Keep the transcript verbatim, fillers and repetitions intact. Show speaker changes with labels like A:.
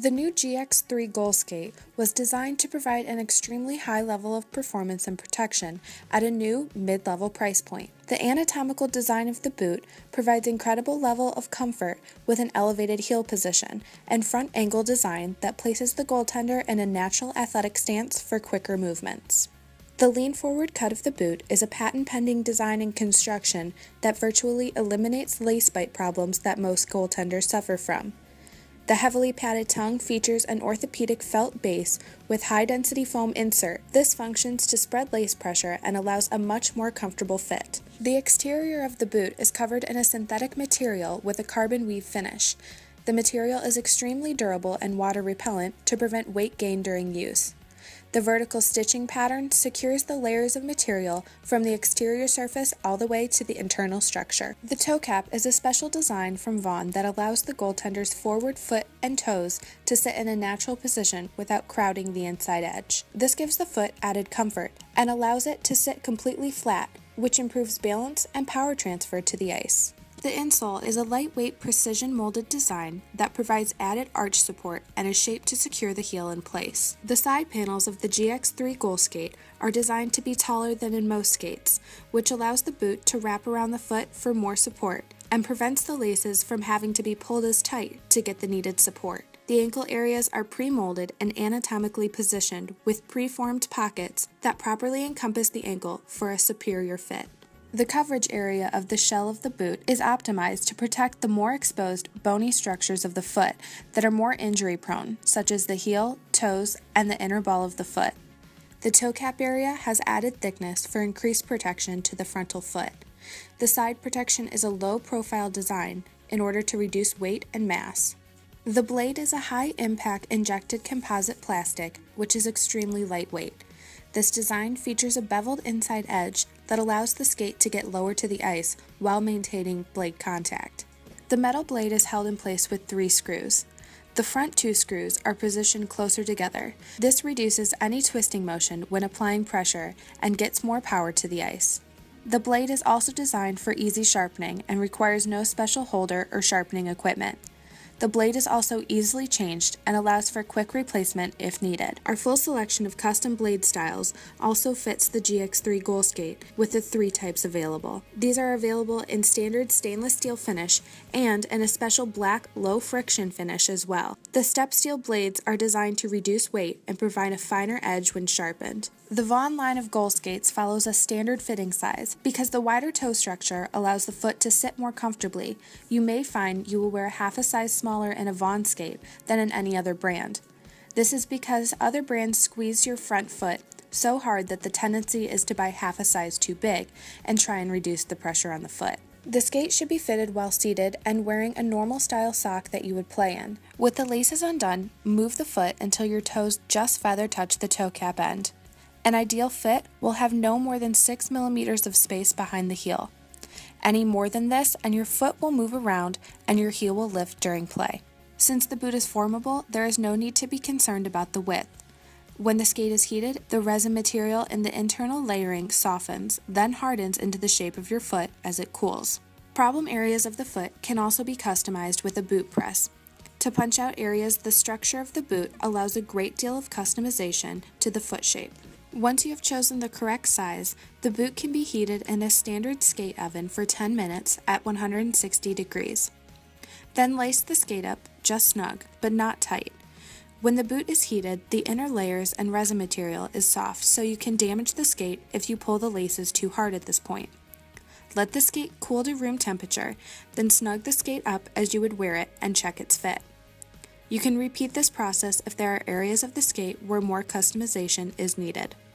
A: The new G X three Goal Skate was designed to provide an extremely high level of performance and protection at a new, mid-level price point. The anatomical design of the boot provides incredible level of comfort with an elevated heel position and front angle design that places the goaltender in a natural athletic stance for quicker movements. The lean-forward cut of the boot is a patent-pending design and construction that virtually eliminates lace bite problems that most goaltenders suffer from. The heavily padded tongue features an orthopedic felt base with high-density foam insert. This functions to spread lace pressure and allows a much more comfortable fit. The exterior of the boot is covered in a synthetic material with a carbon weave finish. The material is extremely durable and water repellent to prevent weight gain during use. The vertical stitching pattern secures the layers of material from the exterior surface all the way to the internal structure. The toe cap is a special design from Vaughn that allows the goaltender's forward foot and toes to sit in a natural position without crowding the inside edge. This gives the foot added comfort and allows it to sit completely flat, which improves balance and power transfer to the ice. The insole is a lightweight precision molded design that provides added arch support and is shaped to secure the heel in place. The side panels of the G X three Goal Skate are designed to be taller than in most skates, which allows the boot to wrap around the foot for more support and prevents the laces from having to be pulled as tight to get the needed support. The ankle areas are pre-molded and anatomically positioned with pre-formed pockets that properly encompass the ankle for a superior fit. The coverage area of the shell of the boot is optimized to protect the more exposed, bony structures of the foot that are more injury-prone, such as the heel, toes, and the inner ball of the foot. The toe cap area has added thickness for increased protection to the frontal foot. The side protection is a low-profile design in order to reduce weight and mass. The blade is a high-impact injected composite plastic, which is extremely lightweight. This design features a beveled inside edge that allows the skate to get lower to the ice while maintaining blade contact. The metal blade is held in place with three screws. The front two screws are positioned closer together. This reduces any twisting motion when applying pressure and gets more power to the ice. The blade is also designed for easy sharpening and requires no special holder or sharpening equipment. The blade is also easily changed and allows for quick replacement if needed. Our full selection of custom blade styles also fits the G X three Goal Skate with the three types available. These are available in standard stainless steel finish and in a special black low friction finish as well. The step steel blades are designed to reduce weight and provide a finer edge when sharpened. The Vaughn line of Goal Skates follows a standard fitting size. Because the wider toe structure allows the foot to sit more comfortably, you may find you will wear half a size smaller in a Vaughn skate than in any other brand. This is because other brands squeeze your front foot so hard that the tendency is to buy half a size too big and try and reduce the pressure on the foot. The skate should be fitted while seated and wearing a normal style sock that you would play in. With the laces undone, move the foot until your toes just feather touch the toe cap end. An ideal fit will have no more than six millimeters of space behind the heel. Any more than this and your foot will move around and your heel will lift during play. Since the boot is formable, there is no need to be concerned about the width. When the skate is heated, the resin material in the internal layering softens, then hardens into the shape of your foot as it cools. Problem areas of the foot can also be customized with a boot press. To punch out areas, the structure of the boot allows a great deal of customization to the foot shape. Once you have chosen the correct size, the boot can be heated in a standard skate oven for ten minutes at one hundred sixty degrees. Then lace the skate up just snug, but not tight. When the boot is heated, the inner layers and resin material is soft, so you can damage the skate if you pull the laces too hard at this point. Let the skate cool to room temperature, then snug the skate up as you would wear it and check its fit. You can repeat this process if there are areas of the skate where more customization is needed.